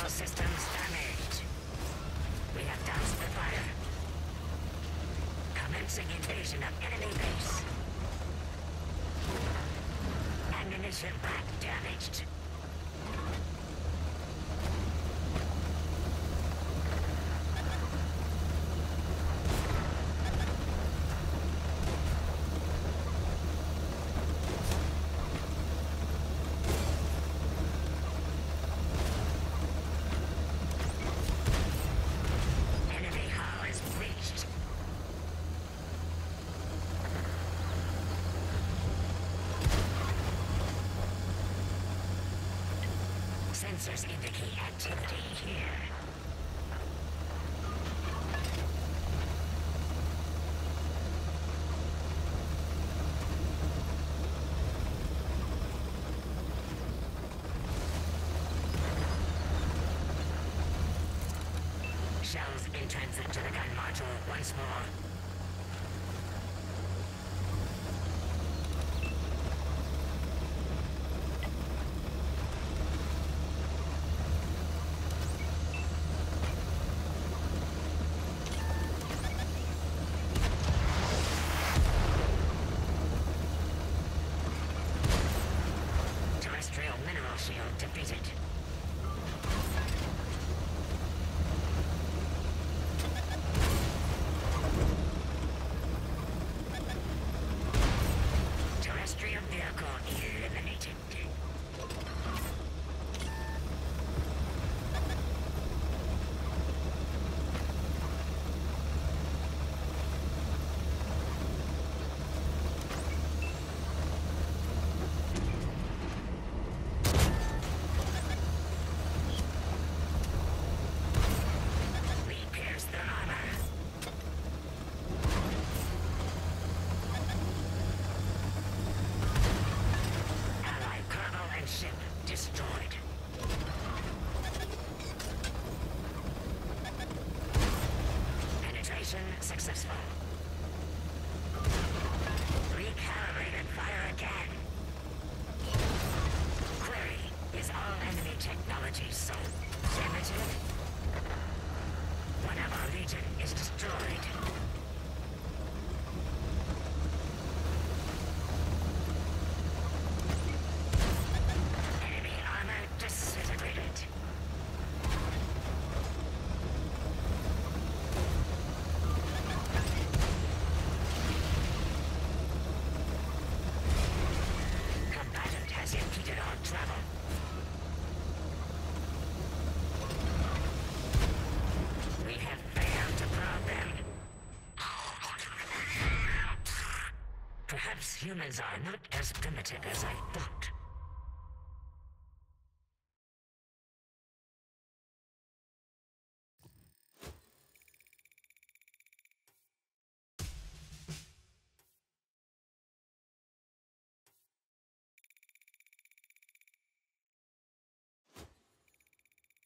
systems damaged. We have doused the fire. Commencing invasion of enemy base. Ammunition rack damaged. Sensors indicate activity here. Shells in transit to the gun module once more. Mineral shield defeated. Terrestrial vehicle eliminated. Ship destroyed. Penetration successful. Recalibrated fire again. Query, is all enemy technology so primitive? One of our legion is destroyed. Impeded on travel. We have failed to probe them. Perhaps humans are not as primitive as I thought.